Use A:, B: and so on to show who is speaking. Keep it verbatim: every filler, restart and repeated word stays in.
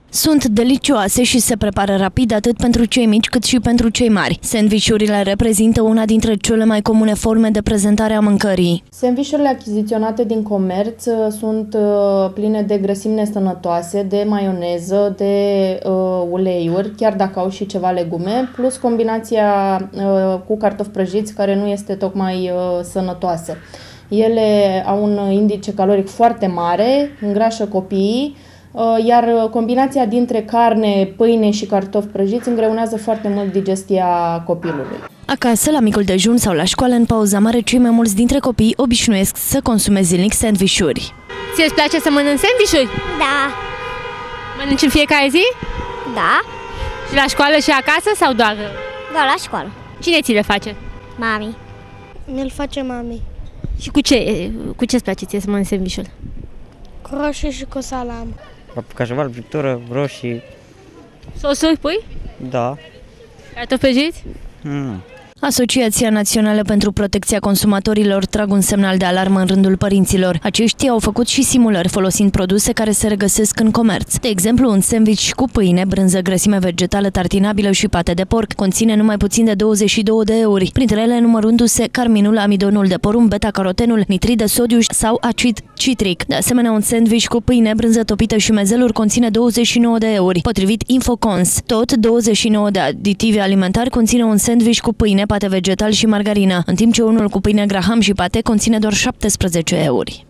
A: Sunt delicioase și se prepară rapid atât pentru cei mici cât și pentru cei mari. Sandvișurile reprezintă una dintre cele mai comune forme de prezentare a mâncării.
B: Sandvișurile achiziționate din comerț sunt pline de grăsimi nesănătoase, de maioneză, de uh, uleiuri, chiar dacă au și ceva legume, plus combinația uh, cu cartofi prăjiți, care nu este tocmai uh, sănătoasă. Ele au un indice caloric foarte mare, îngrașă copiii, iar combinația dintre carne, pâine și cartofi prăjiți îngreunează foarte mult digestia copilului.
A: Acasă, la micul dejun sau la școală, în pauza mare, cei mai mulți dintre copii obișnuiesc să consume zilnic sandvișuri.
C: Ție-ți place să mănânci sandvișuri?
D: Da.
C: Mănânci în fiecare zi?
D: Da.
C: Și la școală și acasă sau doar?
D: Da, la școală.
C: Cine ți le face?
D: Mami.
E: Mi-l face mami.
C: Și cu ce cu ce-ți place ție să mănânci sandvișul?
E: Cu roșii și cu salam.
F: Cașaval, friptură, roșii.
C: Sosuri pui?
F: Da.
C: Cartofi prăjiți?
F: Mm.
A: Asociația Națională pentru Protecția Consumatorilor trag un semnal de alarmă în rândul părinților. Aceștia au făcut și simulări folosind produse care se regăsesc în comerț. De exemplu, un sandwich cu pâine, brânză, grăsime vegetală tartinabilă și pate de porc conține numai puțin de douăzeci și două de euri, printre ele numărându-se carminul, amidonul de porumb, beta-carotenul, nitrit de sodiu sau acid citric. De asemenea, un sandwich cu pâine, brânză topită și mezeluri conține douăzeci și nouă de euri, potrivit Infocons. Tot douăzeci și nouă de aditivi alimentari conține un sandwich cu pâine, pate vegetal și margarină, în timp ce unul cu pâine Graham și pate conține doar șaptesprezece euri.